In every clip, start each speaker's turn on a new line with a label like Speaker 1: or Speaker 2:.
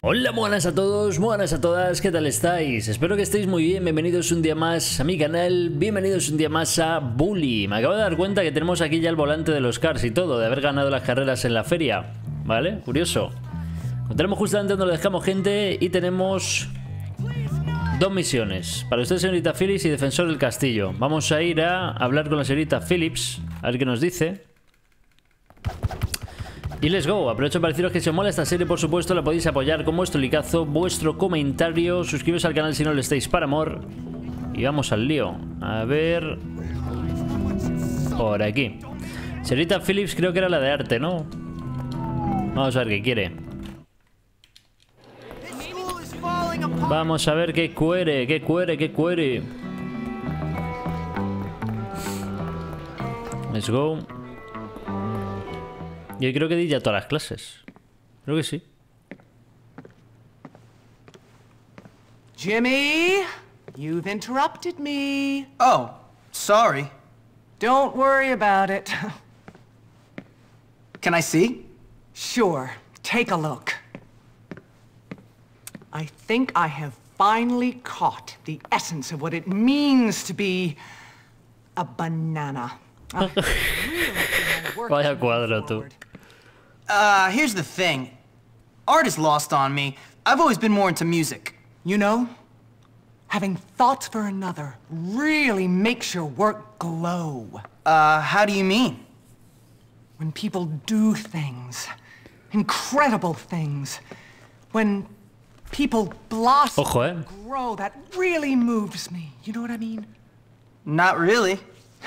Speaker 1: Hola, buenas a todos, buenas a todas, ¿qué tal estáis? Espero que estéis muy bien, bienvenidos un día más a mi canal, bienvenidos un día más a Bully. Me acabo de dar cuenta que tenemos aquí ya el volante de los cars y todo, de haber ganado las carreras en la feria, ¿vale? Curioso. Encontramos justamente donde lo dejamos, gente, y tenemos dos misiones. Para usted, señorita Phillips, y defensor del castillo. Vamos a ir a hablar con la señorita Phillips, a ver qué nos dice. Y let's go, aprovecho para deciros que si os mola esta serie, por supuesto, la podéis apoyar con vuestro likeazo, vuestro comentario, suscribiros al canal si no lo estáis para amor. Y vamos al lío. A ver... por aquí. Señorita Phillips creo que era la de arte, ¿no? Vamos a ver qué quiere. Vamos a ver qué quiere, qué quiere, qué quiere. Let's go. Yo creo que di ya todas las clases. Creo que sí.
Speaker 2: Jimmy, you've interrupted me.
Speaker 3: Oh, sorry.
Speaker 2: Don't worry about it.
Speaker 3: Can I see?
Speaker 2: Sure, take a look. I think I have finally caught the essence of what it means to be a banana.
Speaker 1: Vaya cuadro, tú.
Speaker 3: Here's the thing. Art is lost on me. I've always been more into music.
Speaker 2: You know, having thoughts for another really makes your work glow.
Speaker 3: How do you mean?
Speaker 2: When people do things, incredible things, when people blossom
Speaker 1: Ojo,
Speaker 2: and grow, that really moves me. You know what I mean?
Speaker 3: Not really.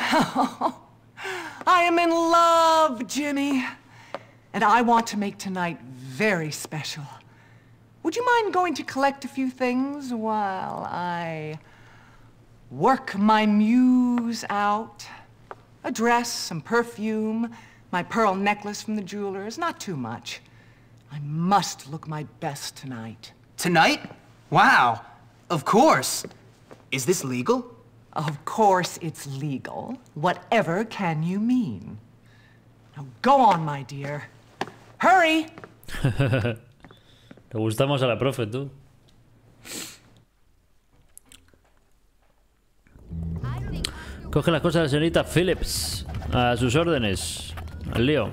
Speaker 2: I am in love, Jimmy. And I want to make tonight very special. Would you mind going to collect a few things while I work my muse out? A dress, some perfume, my pearl necklace from the jeweler's, not too much. I must look my best tonight.
Speaker 3: Tonight? Wow. Of course. Is this legal?
Speaker 2: Of course it's legal. Whatever can you mean? Now go on, my dear. Hurry!
Speaker 1: Le gustamos a la profe, tú. Coge las cosas de la señorita Phillips. A sus órdenes. Al lío.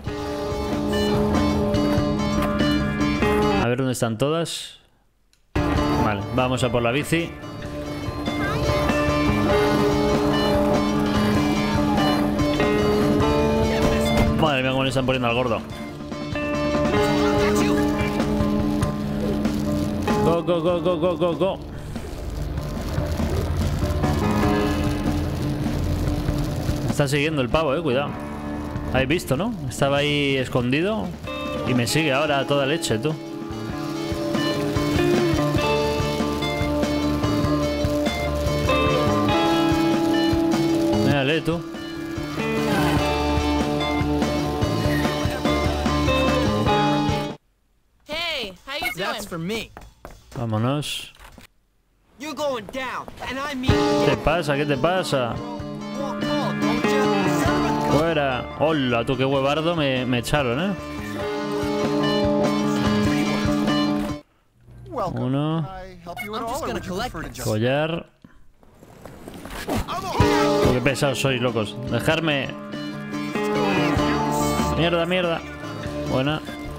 Speaker 1: A ver dónde están todas. Vale, vamos a por la bici. Madre mía, cómo le están poniendo al gordo. Go, go, go, go, go, go, go. Está siguiendo el pavo, cuidado. Habéis visto, ¿no? Estaba ahí escondido y me sigue ahora a toda leche, tú. Mírale, tú.
Speaker 4: Hey, how you doing?
Speaker 3: That's for me.
Speaker 1: Vámonos.
Speaker 4: You're going down, and I mean.
Speaker 1: ¿Qué te pasa? ¿Qué te pasa? Fuera. Hola, tú, qué huevardo me echaron, ¿eh? Uno. Collar. Oh, qué pesados sois, locos. Dejarme. Mierda, mierda. Buena.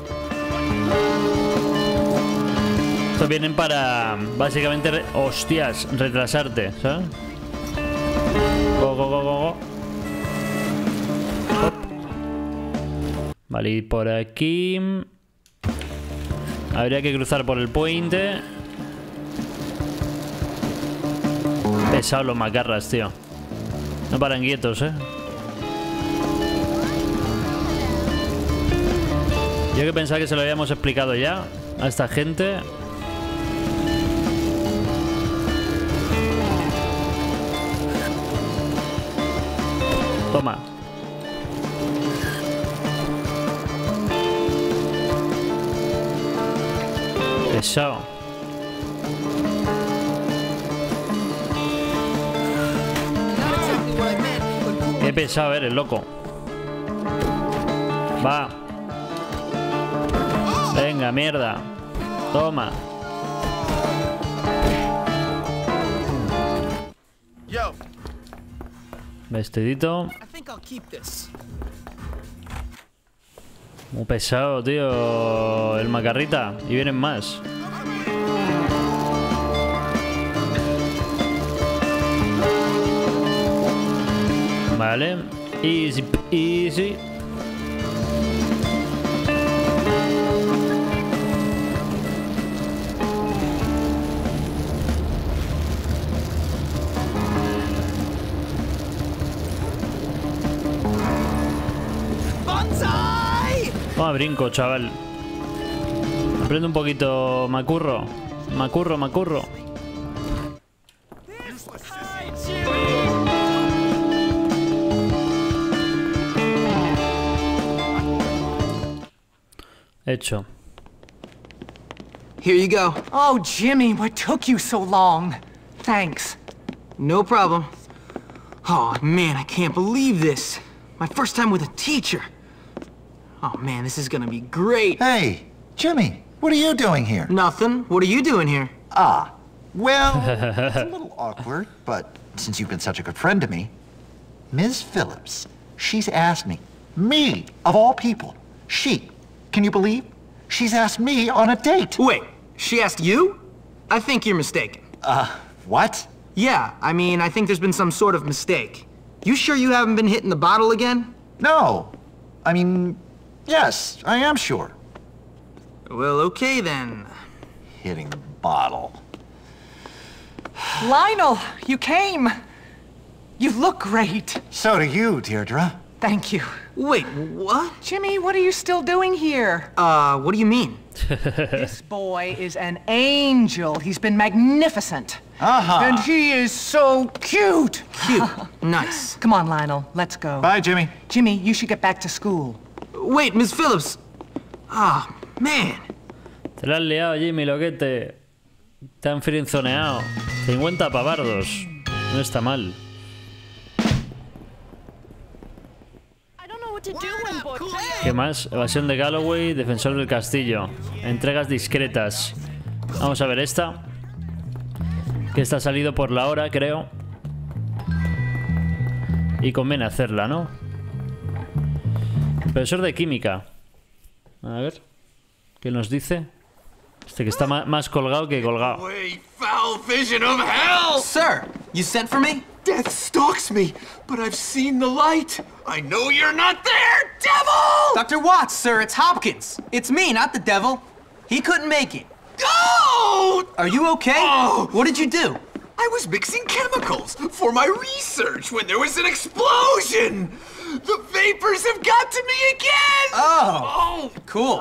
Speaker 1: Estos vienen para, básicamente, hostias, retrasarte, ¿sabes? Go, go, go, go, go. Hop. Vale, y por aquí habría que cruzar por el puente. Pesados los macarras, tío. No paran quietos, ¿eh? Yo que pensaba que se lo habíamos explicado ya a esta gente. Toma. Pesado. Qué pesado eres, loco. Va. Venga, mierda. Toma.
Speaker 4: Yo,
Speaker 1: Vestidito.
Speaker 4: I think I'll keep this.
Speaker 1: Muy pesado, tío. El macarrita. Y vienen más. Vale. Easy, easy.
Speaker 4: Bonsai!
Speaker 1: Toma brinco, chaval. Aprende un poquito, macurro. Macurro, macurro.
Speaker 4: Hi, Jimmy!
Speaker 1: Hecho.
Speaker 3: Here you go.
Speaker 2: Oh, Jimmy, what took you so long? Thanks.
Speaker 3: No problem. Oh, man, I can't believe this. My first time with a teacher. Oh, man, this is gonna be great.
Speaker 5: Hey, Jimmy, what are you doing here?
Speaker 3: Nothing. What are you doing here?
Speaker 5: Ah, well, it's a little awkward, but since you've been such a good friend to me, Ms. Phillips, she's asked me, of all people, can you believe? She's asked me on a date.
Speaker 3: Wait, she asked you? I think you're mistaken.
Speaker 5: What?
Speaker 3: Yeah, I mean, I think there's been some sort of mistake. You sure you haven't been hitting the bottle again?
Speaker 5: No. I mean, yes, I am sure.
Speaker 3: Well, okay then.
Speaker 5: Hitting the bottle.
Speaker 2: Lionel, you came. You look great.
Speaker 5: So do you, Deirdre.
Speaker 2: Thank you.
Speaker 3: Wait, what?
Speaker 2: Jimmy, what are you still doing here?
Speaker 3: What do you mean?
Speaker 2: This boy is an angel. He's been magnificent.
Speaker 5: Uh-huh.
Speaker 2: And he is so cute.
Speaker 3: Cute. Nice.
Speaker 2: Come on, Lionel, let's go.
Speaker 5: Bye, Jimmy.
Speaker 2: Jimmy, you should get back to school.
Speaker 3: Wait, Miss Phillips. Ah, man.
Speaker 1: Te la has liado, Jimmy, loquete. Te han frinzoneado. 50 pavardos. No está mal.
Speaker 4: I don't know what to do when boy.
Speaker 1: ¿Qué más? Evasión de Galloway, defensor del castillo. Entregas discretas. Vamos a ver esta. Que esta ha salido por la hora, creo. Y conviene hacerla, ¿no? Profesor de química. A ver. ¿Qué nos dice? Este que está más colgado que colgado.
Speaker 6: Wait, foul vision of hell!
Speaker 3: Sir, you sent for me?
Speaker 6: Death stalks me, but I've seen the light. I know you're not there, devil!
Speaker 3: Dr. Watts, sir, it's Hopkins. It's me, not the devil. He couldn't make it.
Speaker 6: Go!
Speaker 3: Are you okay?
Speaker 6: Oh.
Speaker 3: What did you do?
Speaker 6: I was mixing chemicals for my research when there was an explosion. The vapors have got to me again!
Speaker 3: Oh, cool.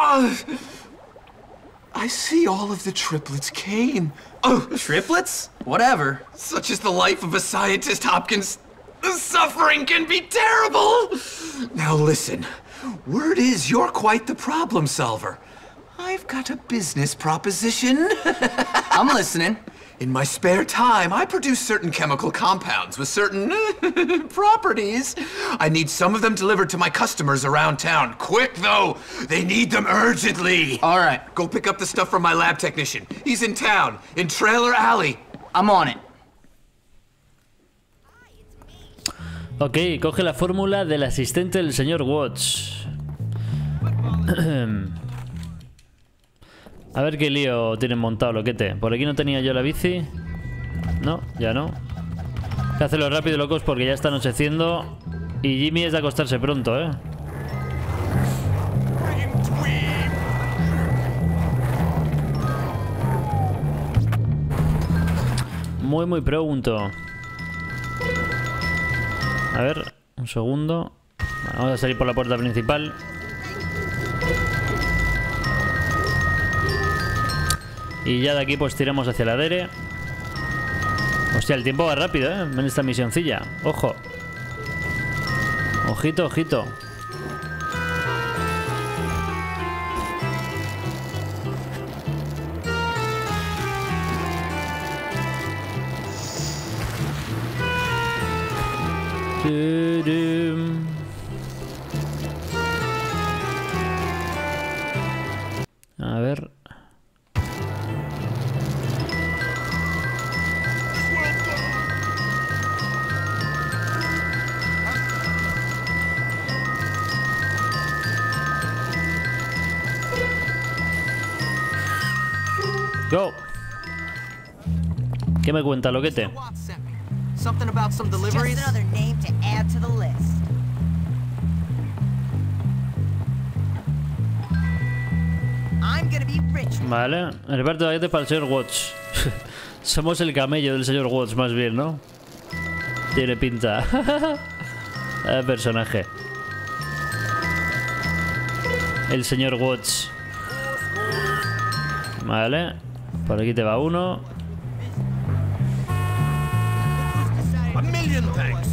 Speaker 6: I see all of the triplets, Kane.
Speaker 3: Triplets? Whatever.
Speaker 6: Such is the life of a scientist, Hopkins. The suffering can be terrible. Now listen, word is you're quite the problem solver. I've got a business proposition.
Speaker 3: I'm listening.
Speaker 6: In my spare time, I produce certain chemical compounds with certain properties. I need some of them delivered to my customers around town. Quick, though. They need them urgently.
Speaker 3: All right,
Speaker 6: Go pick up the stuff from my lab technician. He's in town, in Trailer Alley.
Speaker 3: I'm on it.
Speaker 1: Ok, coge la fórmula del asistente del señor Watts. A ver qué lío tienen montado, loquete. Por aquí no tenía yo la bici. No, ya no. Hay que hacerlo rápido, locos, porque ya está anocheciendo. Y Jimmy es de acostarse pronto, ¿eh? Muy pronto. A ver, un segundo. Vamos a salir por la puerta principal. Y ya de aquí pues tiramos hacia la dere. Hostia, el tiempo va rápido, ¿eh? En esta misioncilla. Ojo. Ojito, ojito. Tudum. A ver. Go. ¿Qué me cuenta, loquete?
Speaker 3: Something about some deliveries?
Speaker 7: Just another name to add to the list. I'm gonna be rich.
Speaker 1: Vale, el reparto de paquetes para el señor Watts. Somos el camello del señor Watts, más bien, ¿no? Tiene pinta. El personaje. El señor Watts. Vale. Por aquí te va uno.
Speaker 4: A million thanks.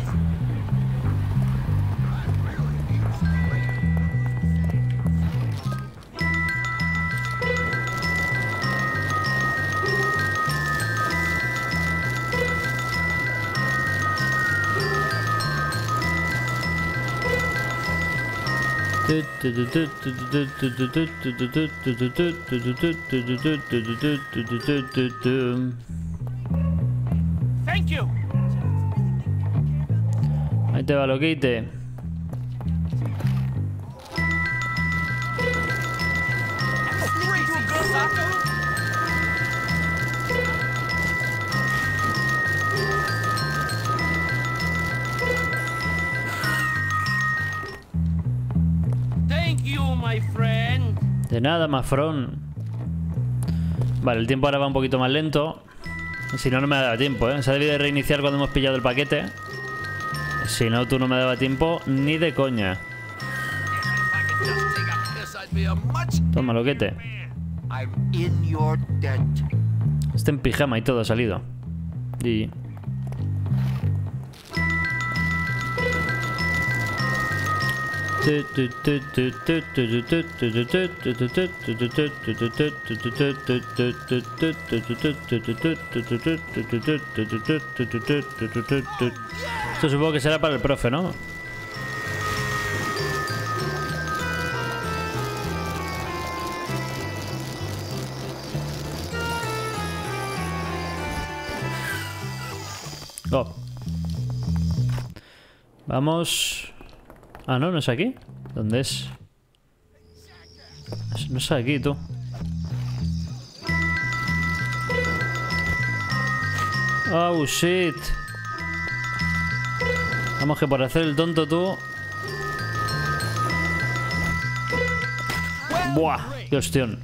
Speaker 4: Thank you.
Speaker 1: Ahí te va, loquete.
Speaker 4: Thank you, my friend.
Speaker 1: De nada, Mafrón. Vale, el tiempo ahora va un poquito más lento. Si no, no me ha dado tiempo, ¿eh? Se ha debido de reiniciar cuando hemos pillado el paquete. Si no, tú no me daba tiempo ni de coña. Toma, loquete.
Speaker 5: I'm in your debt.
Speaker 1: Está en pijama y todo ha salido. Y... Esto supongo que será para el profe, ¿no? Oh. Vamos... Ah, no, no es aquí. ¿Dónde es? No es aquí, tú. Oh, shit. Vamos, que por hacer el tonto, tú... Buah, qué hostión.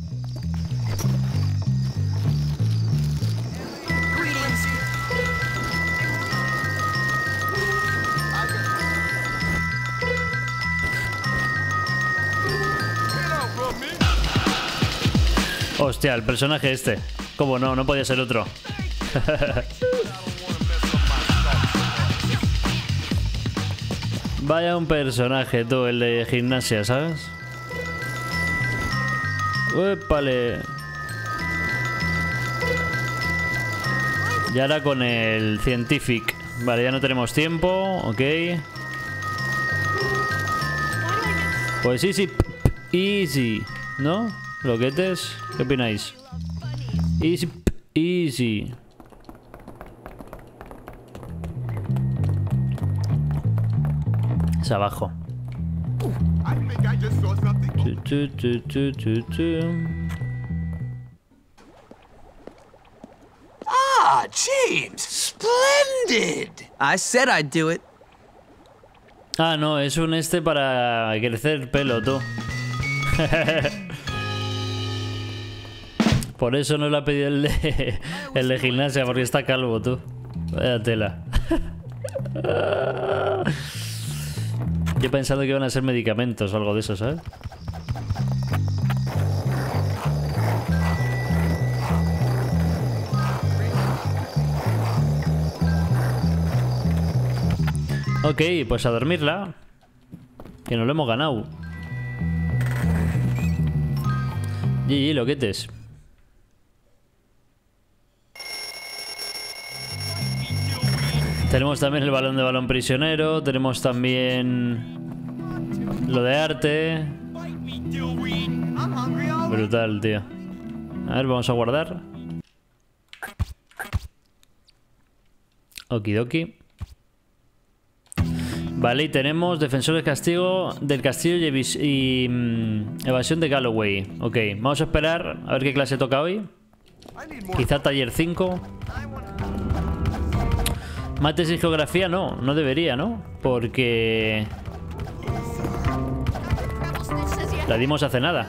Speaker 1: Hostia, el personaje este. ¿Cómo no? No podía ser otro. Vaya un personaje, tú, el de gimnasia, ¿sabes? ¡Épale! Y ahora con el Scientific. Vale, ya no tenemos tiempo. Ok. Pues easy. Easy. ¿No? Loquetes, ¿qué opináis? Easy. Easy. Es abajo.
Speaker 6: Ah, James! Splendid!
Speaker 3: I said I'd do it.
Speaker 1: Ah, no, es un este para crecer pelo, tú. Por eso no le ha pedido el de gimnasia, porque está calvo, tú. Vaya tela. Yo he pensado que iban a ser medicamentos o algo de eso, ¿sabes? Ok, pues a dormirla. Que nos lo hemos ganado. GG, loquetes. Tenemos también el balón de balón prisionero. Tenemos también lo de arte. Brutal, tío. A ver, vamos a guardar. Okidoki. Vale, y tenemos defensor del castillo y evasión de Galloway. Ok, vamos a esperar a ver qué clase toca hoy. Quizá taller 5. Mates y geografía no debería, ¿no? Porque la dimos hace nada.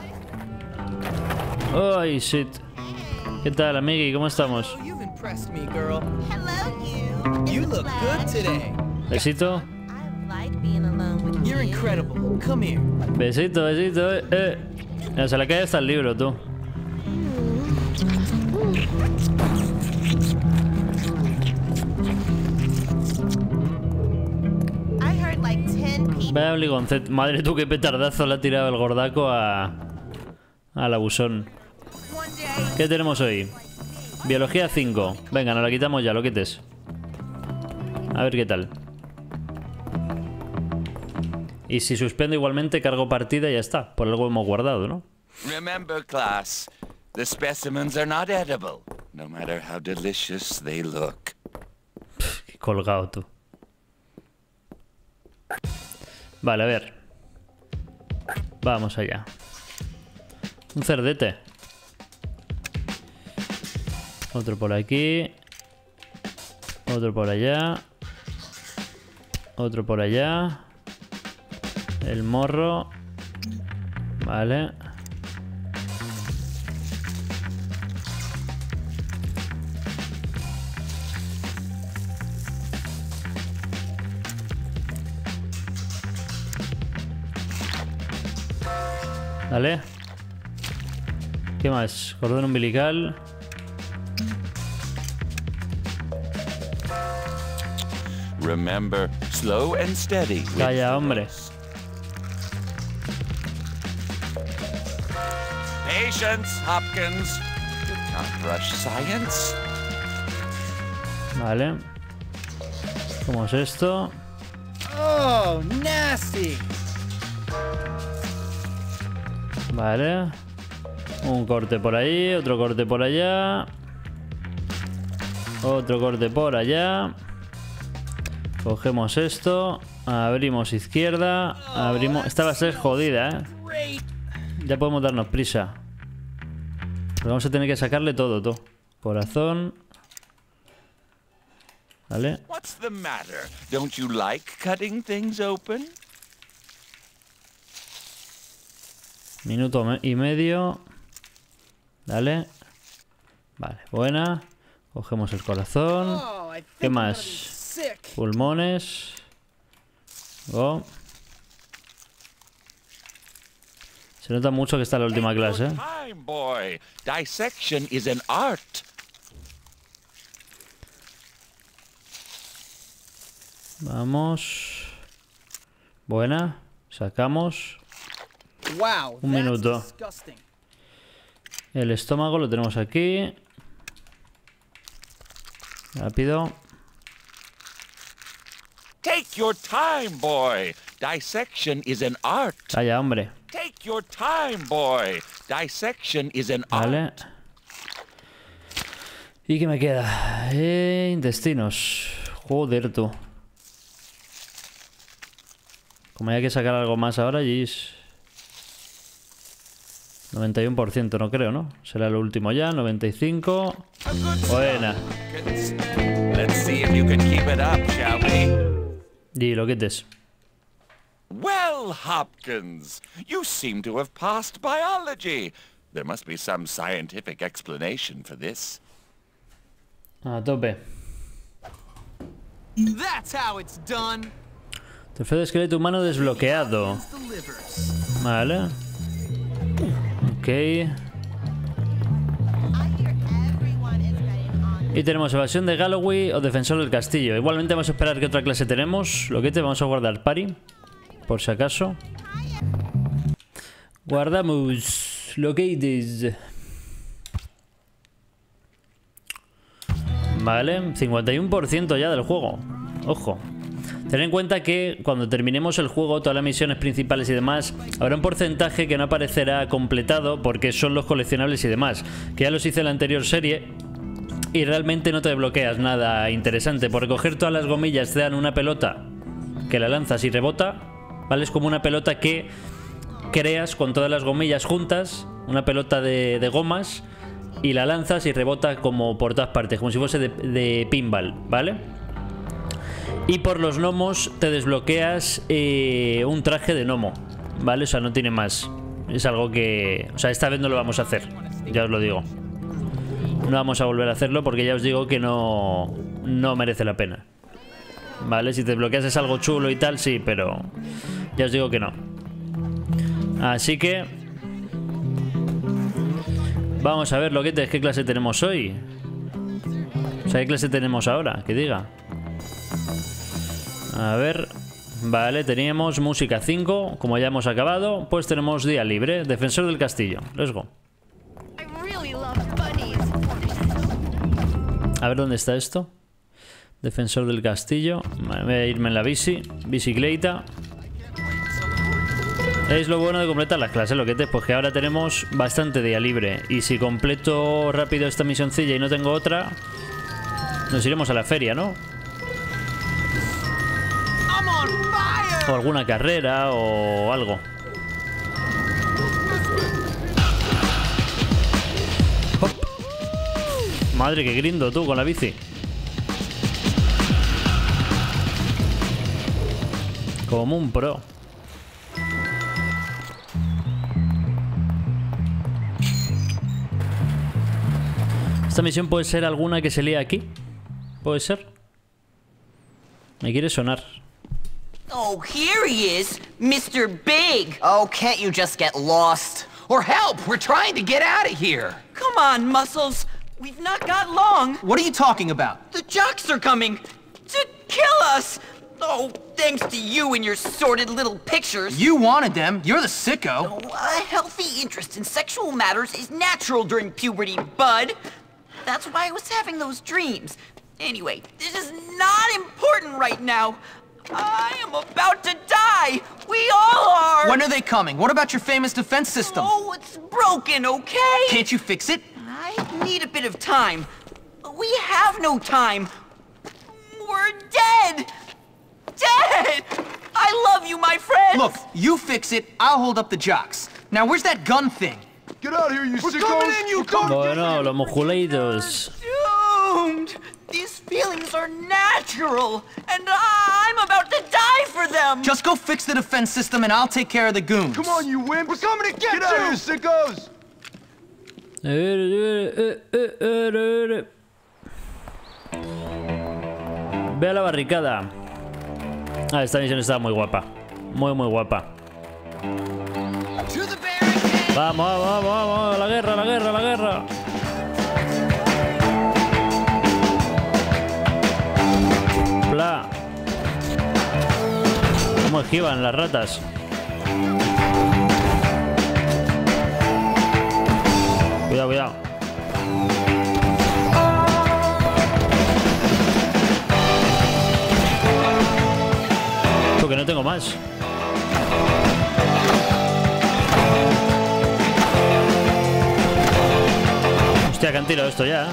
Speaker 1: Ay, shit. ¿Qué tal, amigui? ¿Cómo estamos?
Speaker 3: You've impressed me, girl.
Speaker 7: Hello, you.
Speaker 3: You look good today.
Speaker 1: Besito.
Speaker 7: I like being alone with
Speaker 3: You're
Speaker 7: you.
Speaker 3: incredible. Come here.
Speaker 1: Besito, besito. Ya, se le cae hasta el libro, tú.
Speaker 7: I heard like 10 people.
Speaker 1: Vaya bligoncet. Madre tú, qué petardazo le ha tirado el gordaco al abusón.
Speaker 7: One day.
Speaker 1: ¿Qué tenemos hoy? Biología 5. Venga, nos la quitamos ya, lo quites. A ver qué tal. Y si suspendo igualmente, cargo partida y ya está. Por algo hemos guardado, ¿no?
Speaker 8: Remember, class, the specimens are not edible, no matter how delicious they look.
Speaker 1: Qué colgado tú. Vale, a ver. Vamos allá. Un cerdete. Otro por aquí. Otro por allá. Otro por allá. El morro. Vale. Vale. ¿Qué más? Cordón umbilical.
Speaker 8: Remember, slow and steady. with
Speaker 1: Calla,
Speaker 8: the
Speaker 1: hombre.
Speaker 8: dose. Patience, Hopkins. You can't rush science.
Speaker 1: Vale. ¿Cómo es esto?
Speaker 3: Oh, nasty.
Speaker 1: Vale. Un corte por ahí, otro corte por allá. Otro corte por allá. Cogemos esto. Abrimos izquierda. Abrimos... Esta va a ser jodida, ¿eh?
Speaker 3: Great.
Speaker 1: Ya podemos darnos prisa. Pero vamos a tener que sacarle todo. Corazón. Vale.
Speaker 8: What's the matter? Don't you like cutting things open?
Speaker 1: Minuto y medio. Dale. Vale, buena. Cogemos el corazón.
Speaker 3: Oh, I
Speaker 1: ¿Qué
Speaker 3: think I'm gonna be
Speaker 1: más?
Speaker 3: sick.
Speaker 1: Pulmones. Go. Se nota mucho que está en la última
Speaker 8: Take your
Speaker 1: clase.
Speaker 8: time, boy. Dissection is an art.
Speaker 1: Vamos. Buena. Sacamos.
Speaker 3: Wow,
Speaker 1: Un
Speaker 3: that's
Speaker 1: minuto.
Speaker 3: disgusting.
Speaker 1: El estómago lo tenemos aquí. Rápido.
Speaker 8: Take your time, boy. Dissection is an art.
Speaker 1: Calla, hombre.
Speaker 8: Take your time, boy. Dissection is an art.
Speaker 1: Vale. ¿Y qué me queda? Intestinos. Joder, tú. Como hay que sacar algo más ahora, Gis. 91%, no creo, ¿no? Será lo último ya. 95.
Speaker 8: A good
Speaker 1: Buena.
Speaker 8: start. Let's see if you can keep it up, shall we?
Speaker 1: Y lo quites.
Speaker 8: Well, Hopkins, you seem to have passed biology. There must be some scientific explanation for this.
Speaker 1: A tope.
Speaker 3: That's how it's done.
Speaker 1: Trofeo de esqueleto humano desbloqueado.
Speaker 3: Delivers.
Speaker 1: Vale. Ok.
Speaker 7: I hear everyone is betting on
Speaker 1: Y tenemos evasión de Galloway o defensor del castillo. Igualmente vamos a esperar qué otra clase tenemos. Lo que te vamos a guardar pari. Por si acaso. Guardamos. Located. Vale. 51% ya del juego. Ojo. Ten en cuenta que cuando terminemos el juego, todas las misiones principales y demás, habrá un porcentaje que no aparecerá completado porque son los coleccionables y demás. Que ya los hice en la anterior serie. Y realmente no te desbloqueas nada interesante. Por recoger todas las gomillas te dan una pelota que la lanzas y rebota, ¿vale? Es como una pelota que creas con todas las gomillas juntas, una pelota de gomas, y la lanzas y rebota como por todas partes, como si fuese de pinball, ¿vale? Y por los gnomos te desbloqueas un traje de gnomo, ¿vale? O sea, no tiene más. Es algo que... O sea, esta vez no lo vamos a hacer, ya os lo digo. No vamos a volver a hacerlo porque ya os digo que no merece la pena. Vale, si te desbloqueas es algo chulo y tal, sí, pero ya os digo que no. Así que vamos a ver, loquetes, ¿qué clase tenemos hoy? O sea, ¿qué clase tenemos ahora? Que diga. A ver... Vale, teníamos música 5. Como ya hemos acabado, pues tenemos día libre. Defensor del castillo, let's go. A ver dónde está esto. Defensor del castillo. Vale, voy a irme en la bicicleta. Es lo bueno de completar las clases, loquetes, pues que ahora tenemos bastante día libre. Y si completo rápido esta misioncilla y no tengo otra, nos iremos a la feria, ¿no? O alguna carrera o algo. ¡Hop! Madre, qué grindo tú con la bici. Como un pro. Esta misión puede ser alguna que se lía aquí. ¿Puede ser? Me quiere sonar.
Speaker 9: Oh, here he is, Mr. Big. Oh, can't you just get lost?
Speaker 6: Or help! We're trying to get out of here!
Speaker 9: Come on, Muscles. We've not got long.
Speaker 3: What are you talking about?
Speaker 9: The jocks are coming to kill us. Oh, thanks to you and your sordid little pictures.
Speaker 3: You wanted them. You're the sicko.
Speaker 9: Oh, a healthy interest in sexual matters is natural during puberty, bud. That's why I was having those dreams. Anyway, this is not important right now. I am about to die! We all are!
Speaker 3: When are they coming? What about your famous defense system?
Speaker 9: Oh, it's broken, okay?
Speaker 3: Can't you fix it?
Speaker 9: I need a bit of time. We have no time. We're dead! Dead! I love you, my friends!
Speaker 3: Look, you fix it, I'll hold up the jocks. Now, where's that gun thing?
Speaker 4: Get out of here, you sickos!
Speaker 1: Bueno, los mojuleitos.
Speaker 9: Doomed! These feelings are natural, and I'm about to die for them!
Speaker 3: Just go fix the defense system and I'll take care of the goons.
Speaker 4: Come on, you wimps! We're coming to get you! Get out of here, sickos!
Speaker 1: Ve a la barricada. Ah, esta misión está muy guapa. Muy, muy guapa. Vamos, vamos, vamos, a la guerra, a la guerra, a la guerra. Bla. ¿Cómo esquivan las ratas? Cuidado, cuidado. Porque no tengo más. Hostia, que han tirado esto ya.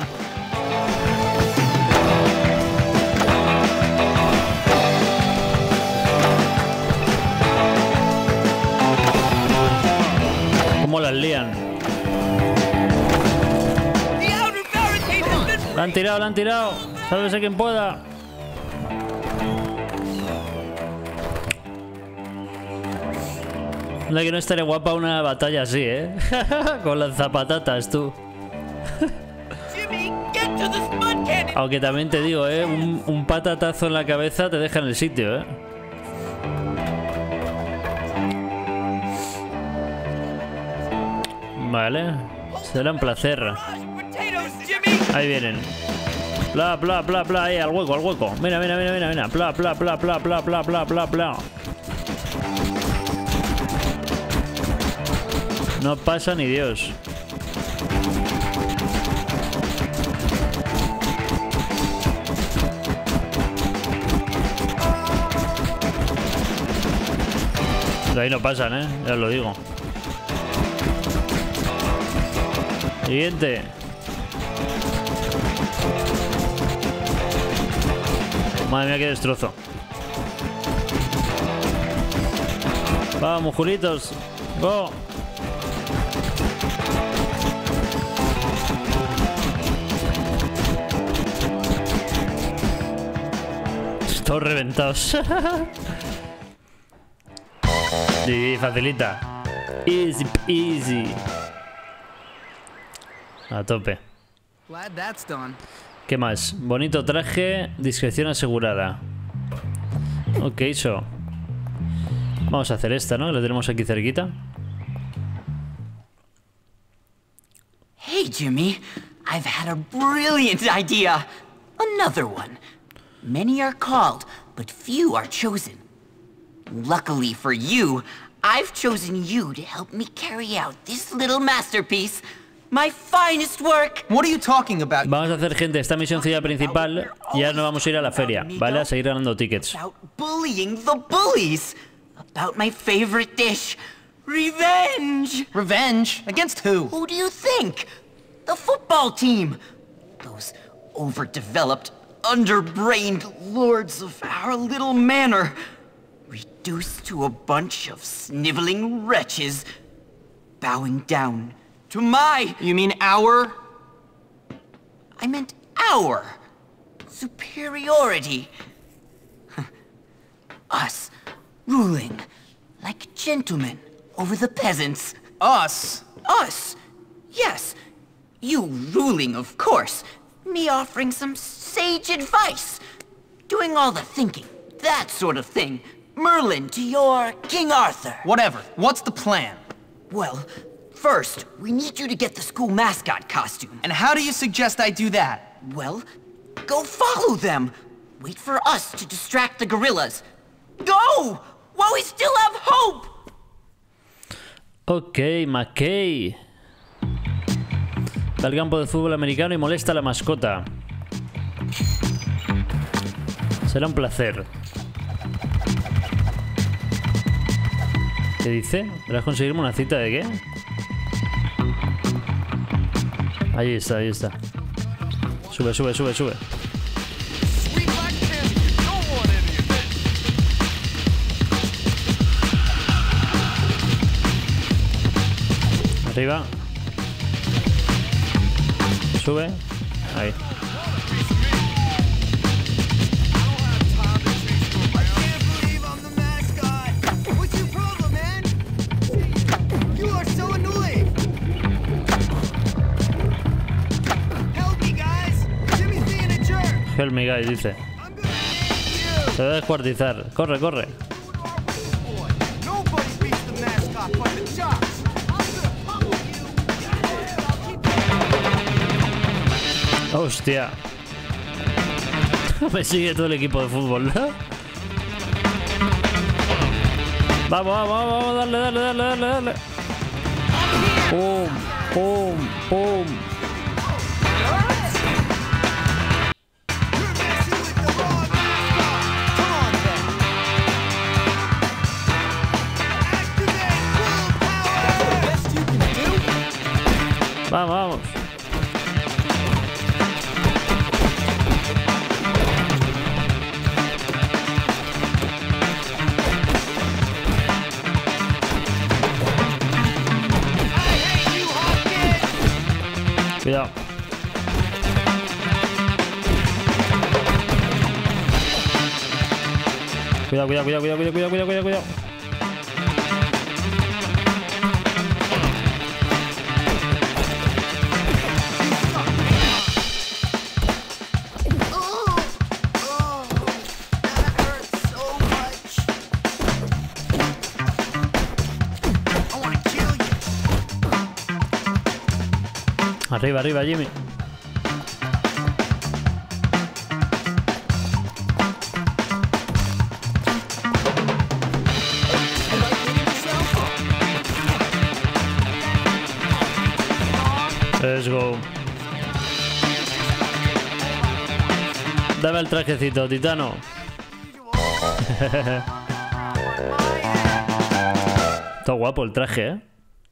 Speaker 1: ¿Cómo las lían? La han tirado, la han tirado. Sálvese quien pueda. La que no estaría guapa una batalla así, ¿eh? Con las zapatatas, tú. Aunque también te digo, ¿eh? Un patatazo en la cabeza te deja en el sitio, ¿eh? Vale. Será un placer. Ahí vienen. Bla, bla, bla, bla. Ahí, al hueco, al hueco. Mira, mira, mira, mira, mira. Bla, bla, bla, bla, bla, bla, bla, bla, bla. No pasa ni Dios. De ahí no pasan, ¿eh? Ya os lo digo. Siguiente. Madre mía, qué destrozo. Vamos, Julitos. Go. Todos reventados. Sí, facilita. Easy peasy. A tope.
Speaker 3: Glad that's done.
Speaker 1: ¿Qué más? Bonito traje, discreción asegurada. Ok, so. Vamos a hacer esta, ¿no? La tenemos aquí cerquita.
Speaker 9: Hey, Jimmy. I've had a brilliant idea. Another one. Many are called, but few are chosen. Luckily for you, I've chosen you to help me carry out this little masterpiece. My finest work.
Speaker 3: What are you talking about?
Speaker 1: Vamos a hacer, gente, esta misioncilla principal y ahora nos vamos a ir a la feria, ¿vale? A seguir ganando tickets.
Speaker 9: About bullying the bullies. About my favorite dish. Revenge.
Speaker 3: Revenge? Against who?
Speaker 9: Who do you think? The football team. Those overdeveloped, underbrained lords of our little manor. Reduced to a bunch of sniveling wretches. Bowing down to my...
Speaker 3: You mean our?
Speaker 9: I meant our superiority. Us ruling like gentlemen over the peasants.
Speaker 3: Us?
Speaker 9: Us? Yes. You ruling, of course. Me offering some sage advice. Doing all the thinking. That sort of thing. Merlin to your King Arthur.
Speaker 3: Whatever. What's the plan?
Speaker 9: Well, first, we need you to get the school mascot costume.
Speaker 3: And how do you suggest I do that?
Speaker 9: Well, go follow them. Wait for us to distract the gorillas. Go! While we still have hope!
Speaker 1: Ok, McKay. Va al campo de fútbol americano y molesta a la mascota. Será un placer. ¿Qué dice? ¿Verás conseguirme una cita de qué? Ahí está, ahí está. Sube, sube, sube, sube. Arriba. Sube. Ahí. Help me guys, dice. Se debe descuartizar. Corre, corre. Hostia. Me sigue todo el equipo de fútbol, ¿no? Vamos, vamos, vamos, dale, dale, dale, dale, dale. Pum, pum, pum. Vamos, vamos. Cuidado. Cuidado, cuidado, cuidado, cuidado, cuidado, cuidado, cuidado, cuidado. Arriba, arriba, Jimmy. Let's go. Dame el trajecito, Titano. Está guapo el traje, ¿eh?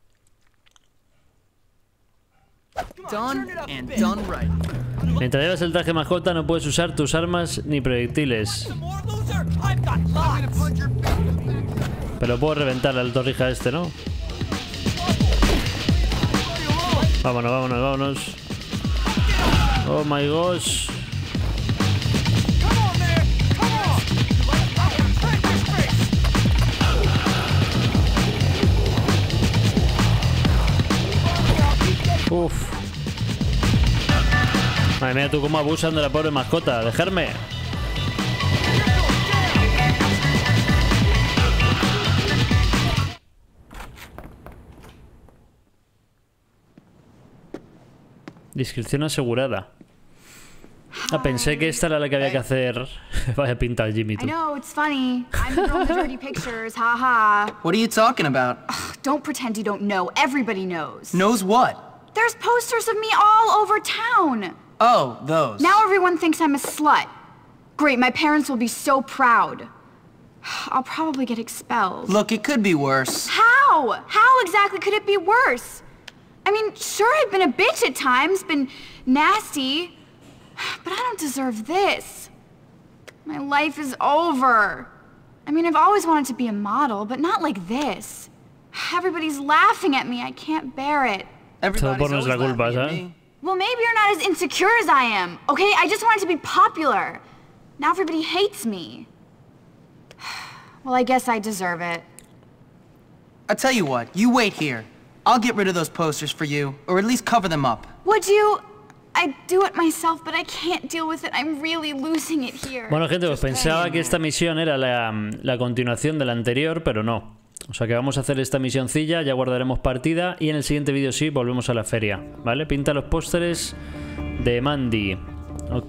Speaker 1: Mientras llevas el traje mascota no puedes usar tus armas ni proyectiles. Pero puedo reventar al torrija este, ¿no? Vámonos, vámonos, vámonos. Oh my gosh. Uf. Madre mía, tú cómo abusan de la pobre mascota. Dejarme. Inscripción asegurada. Ah, pensé que esta era la que había que hacer. Vaya pinta el Jimmy, tú.
Speaker 10: I know, it's funny. I'm the girl with the dirty pictures, haha.
Speaker 3: What are you talking about?
Speaker 10: Don't pretend you don't know. Everybody knows.
Speaker 3: Knows what?
Speaker 10: There's posters of me all over town.
Speaker 3: Oh, those.
Speaker 10: Now everyone thinks I'm a slut. Great, my parents will be so proud. I'll probably get expelled.
Speaker 3: Look, it could be worse.
Speaker 10: How? How exactly could it be worse? I mean, sure, I've been a bitch at times, been nasty, but I don't deserve this. My life is over. I mean, I've always wanted to be a model, but not like this. Everybody's laughing at me. I can't bear it.
Speaker 3: Everybody's always laughing at me.
Speaker 10: Well, maybe you're not as insecure as I am, okay? I just wanted to be popular. Now everybody hates me. Well, I guess I deserve it.
Speaker 3: I tell you what, you wait here. I'll get rid of those posters for you, or at least cover them up.
Speaker 10: Would you? I'd do it myself, but I can't deal with it. I'm really losing it here.
Speaker 1: Bueno, gente, pues pensaba que esta misión era la continuación de la anterior, pero no. O sea que vamos a hacer esta misioncilla, ya guardaremos partida y en el siguiente vídeo sí volvemos a la feria, ¿vale? Pinta los pósteres de Mandy. Ok.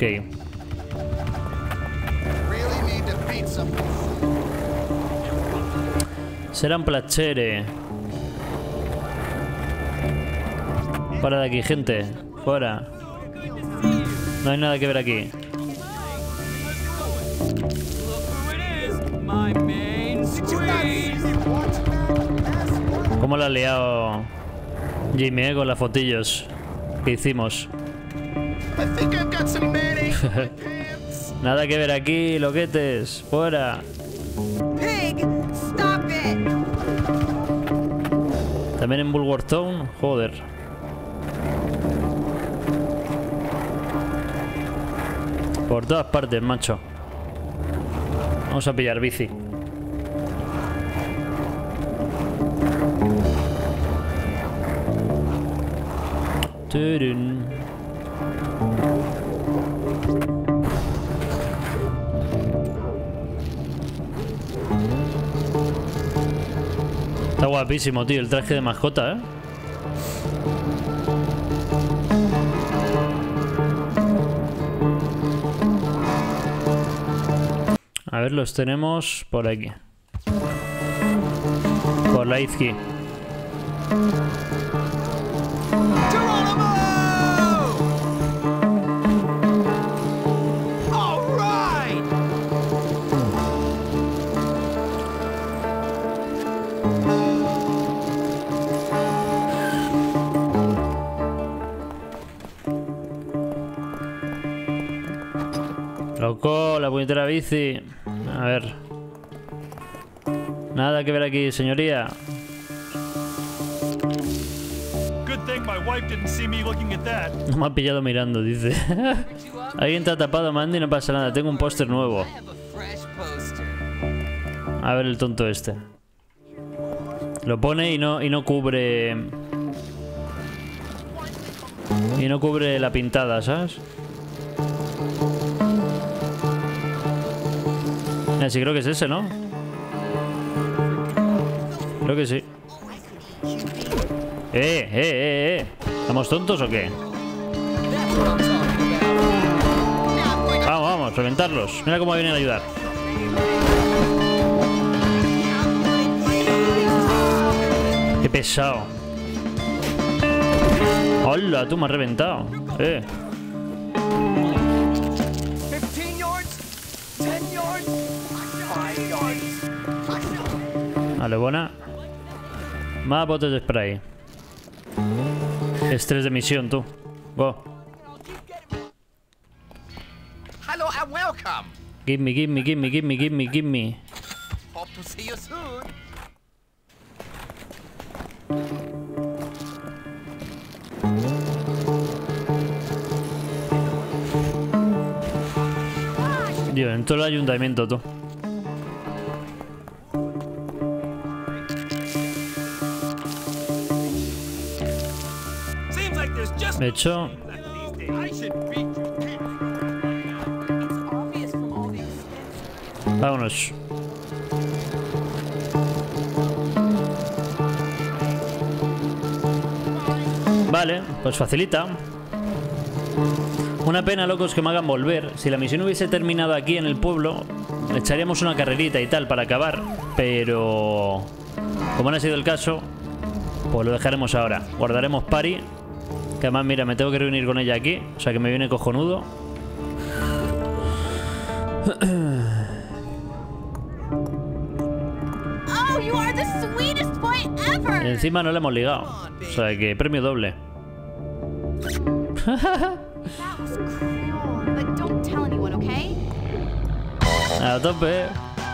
Speaker 1: Será un placere. Fuera de aquí, gente. Fuera. No hay nada que ver aquí. ¿Cómo la ha liado Jimmy, con las fotillos que hicimos? Nada que ver aquí, loquetes. Fuera. También en Bulworthtown, joder. Por todas partes, macho. Vamos a pillar bici. Turun. Está guapísimo, tío, el traje de mascota, ¿eh? A ver, los tenemos por aquí. Por la izquierda. Loco, la puñetera bici. A ver. Nada que ver aquí, señoría. No me ha pillado mirando, dice. Alguien te ha tapado, Mandy, no pasa nada. Tengo un póster nuevo. A ver el tonto este. Lo pone y no cubre... Y no cubre la pintada, ¿sabes? Sí, creo que es ese, ¿no? Creo que sí. ¿Estamos tontos o qué? Vamos, vamos, reventarlos. Mira cómo vienen a ayudar. Qué pesado. Hola, tú me has reventado. Vale, buena. Más botes de spray. Estrés de misión, tú. Go.
Speaker 11: Hello and welcome.
Speaker 1: Give me.
Speaker 11: Hope to see you soon.
Speaker 1: En todo el ayuntamiento, tú. De hecho... Vámonos. Vale, pues facilita. Una pena, locos, que me hagan volver. Si la misión hubiese terminado aquí en el pueblo, echaríamos una carrerita y tal para acabar. Pero... como no ha sido el caso, pues lo dejaremos ahora. Guardaremos pari. Que además, mira, me tengo que reunir con ella aquí. O sea que me viene cojonudo.
Speaker 10: Oh, you are the sweetest boy ever.
Speaker 1: Y encima no le hemos ligado. O sea que premio doble.
Speaker 10: That was cruel, but don't tell anyone, okay?
Speaker 1: A tope.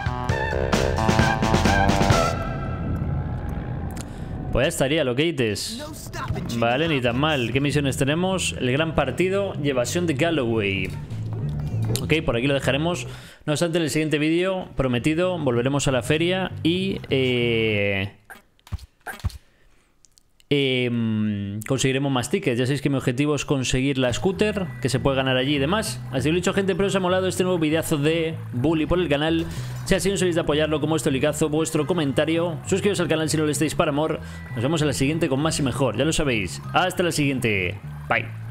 Speaker 1: Pues ya estaría, loqueites. Vale, ni tan mal. ¿Qué misiones tenemos? El gran partido y evasión de Galloway. Ok, por aquí lo dejaremos. No obstante, en el siguiente vídeo, prometido, volveremos a la feria y... conseguiremos más tickets. Ya sabéis que mi objetivo es conseguir la scooter, que se puede ganar allí y demás. Así que lo dicho, gente, espero os ha molado este nuevo videazo de Bully por el canal. Si así no sois de apoyarlo, como esto licazo, vuestro comentario, suscribiros al canal si no lo estáis para amor. Nos vemos en la siguiente con más y mejor, ya lo sabéis. Hasta la siguiente. Bye.